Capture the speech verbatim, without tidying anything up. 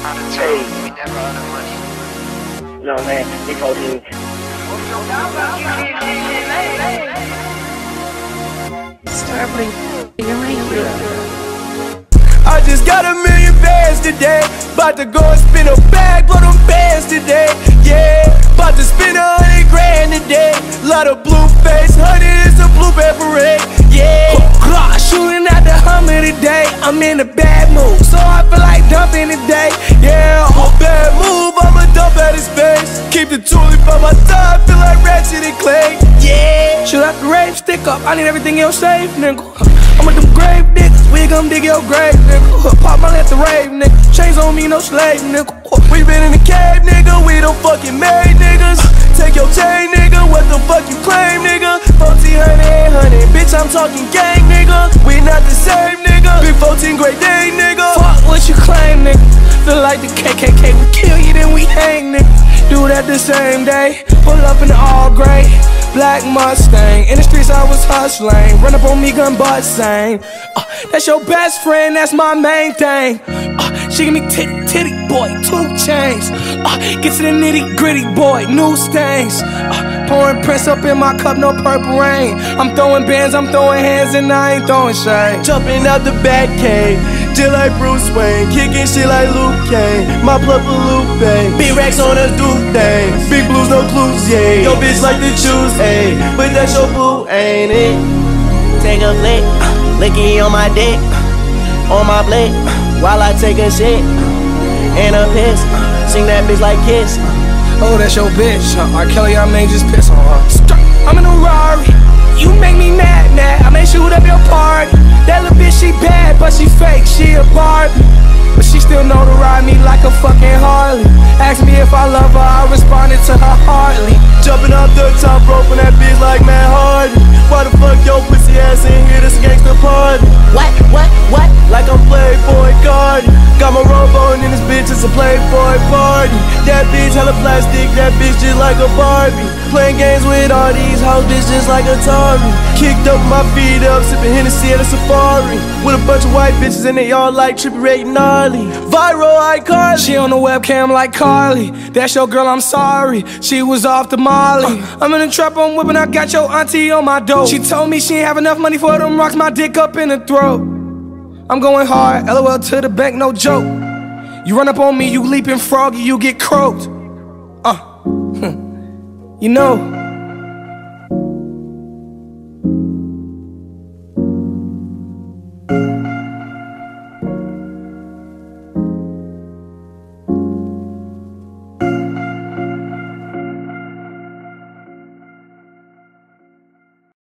Hey. We never out of money. No, man. Big fourteen. Starving. You're my hero. I just got a million bands today. About to go and spin a bag for them bands today. Yeah, about to spend a hundred grand today. Lot of blue face, honey, it's a blueberry parade. Yeah, shooting at the Hummer today. I'm in a bad mood, so I feel like dumping today. Yeah, a bad move, I'ma dump at his face. Keep the tulip on my side, feel like Ratchet and Clay. Yeah, shoot out the rave, stick up, I need everything else safe, nigga. I'm with them grave niggas, we gon' dig your grave, nigga. Pop my at the rave, nigga. Chains on me, no slave, nigga. We been in the cave, nigga, we don't fucking made niggas. Take your chain, nigga, what the fuck you claim, nigga? fourteen hundred, hundred, bitch, I'm talking gang, nigga. We not the same, nigga. Big fourteen, great day, nigga. Fuck what you claim, nigga. Feel like the K K K, we kill you, then we hang, nigga. Do that the same day, pull up in the all gray black Mustang. In the streets I was hustling, run up on me, gun butt sang. uh, That's your best friend, that's my main thing. uh, She give me titty, titty, boy, two chains. uh, Get to the nitty gritty, boy, new stains. uh, Pouring Prince up in my cup, no purple rain. I'm throwing bands, I'm throwing hands, and I ain't throwing shade. Jumping out the back cave, just like Bruce Wayne, kicking shit like Luke Kane. My blood for Lupe, big racks on us do things. Big blues, no clues, yeah. Yo bitch like to choose, ayy, but that's your boo, ain't it? Take a flick, uh, licky on my dick, uh, on my blick, uh, while I take a shit, uh, and a piss, uh, sing that bitch like Kiss. uh. Oh, that's your bitch, uh, R. Kelly, I may just piss on her. I'm in a Rari, you make me mad, mad. I may shoot up your party. That little bitch, she bad, but she fake, she a Barbie. But she still know to ride me like a fucking Harley. Ask me if I love her, I responded to her hardly. Jumping off the top rope on that bitch like Matt Hardy. Why the fuck your pussy ass in here, this gangsta party? What, what, what? Like I'm Playboy Cardi. Got my robo in this bitch, it's a Playboy party. That bitch hella plastic, that bitch just like a Barbie. Playing games with all these hoes, bitch just like Atari. Kicked up my feet up, sipping Hennessy at a safari. With a bunch of white bitches and they all like Trippie Redd gnarly. Viral iCarly, she on the webcam like Carly. That's your girl, I'm sorry, she was off the Molly. uh, I'm in the trap, I'm whipping, I got your auntie on my dope. She told me she ain't have enough money for them rocks, my dick up in the throat. I'm going hard, L O L to the bank, no joke. You run up on me, you leaping froggy, you get croaked. Uh, you know